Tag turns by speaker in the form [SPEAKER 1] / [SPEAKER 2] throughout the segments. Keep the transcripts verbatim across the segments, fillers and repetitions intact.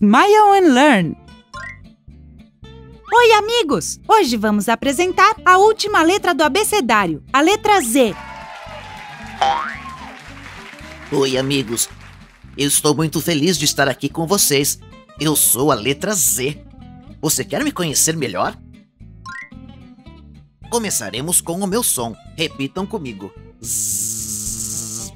[SPEAKER 1] Smile and Learn! Oi, amigos! Hoje vamos apresentar a última letra do abecedário, a letra Z.
[SPEAKER 2] Oi, amigos! Eu estou muito feliz de estar aqui com vocês. Eu sou a letra Z. Você quer me conhecer melhor? Começaremos com o meu som. Repitam comigo. Zzz,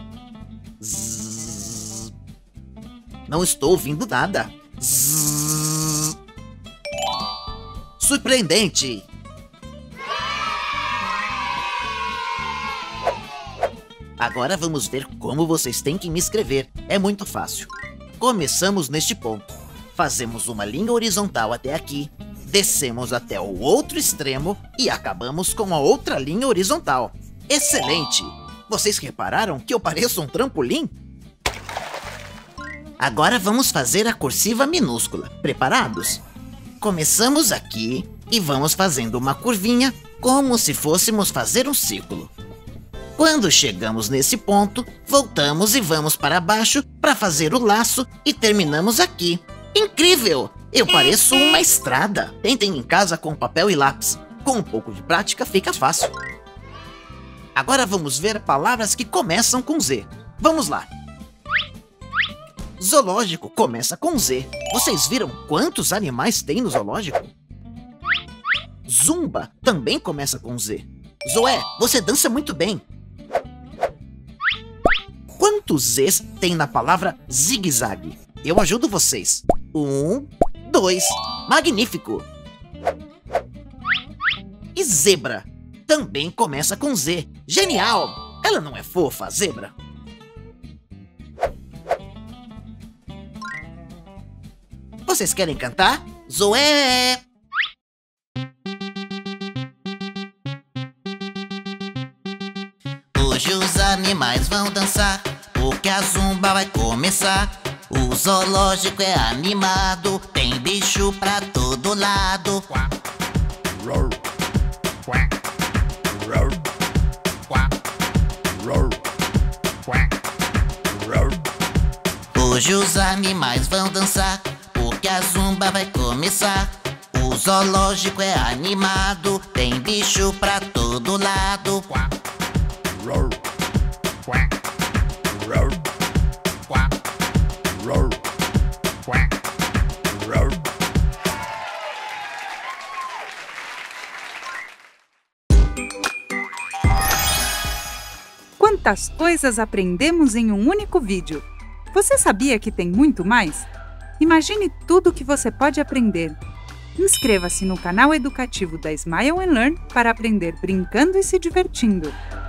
[SPEAKER 2] zzz. Não estou ouvindo nada. Zzz. Surpreendente! Agora vamos ver como vocês têm que me escrever. É muito fácil. Começamos neste ponto. Fazemos uma linha horizontal até aqui. Descemos até o outro extremo e acabamos com a outra linha horizontal. Excelente! Vocês repararam que eu pareço um trampolim? Agora vamos fazer a cursiva minúscula. Preparados? Começamos aqui e vamos fazendo uma curvinha como se fôssemos fazer um círculo. Quando chegamos nesse ponto, voltamos e vamos para baixo para fazer o laço e terminamos aqui. Incrível! Eu pareço uma estrada. Tentem em casa com papel e lápis. Com um pouco de prática fica fácil. Agora vamos ver palavras que começam com Z. Vamos lá. Zoológico começa com Z. Vocês viram quantos animais tem no zoológico? Zumba também começa com Z. Zoé, você dança muito bem. Quantos Zs tem na palavra zigue-zague? Eu ajudo vocês. Um, dois. Magnífico! E zebra também começa com Z. Genial! Ela não é fofa, a zebra? Vocês querem cantar? Zoé! Hoje os animais vão dançar, porque a zumba vai começar. O zoológico é animado, tem bicho pra todo lado. Hoje os animais vão dançar, porque a zumba vai começar. O zoológico é animado, tem bicho pra todo lado.
[SPEAKER 1] Quantas coisas aprendemos em um único vídeo! Você sabia que tem muito mais? Imagine tudo que você pode aprender. Inscreva-se no canal educativo da Smile and Learn para aprender brincando e se divertindo.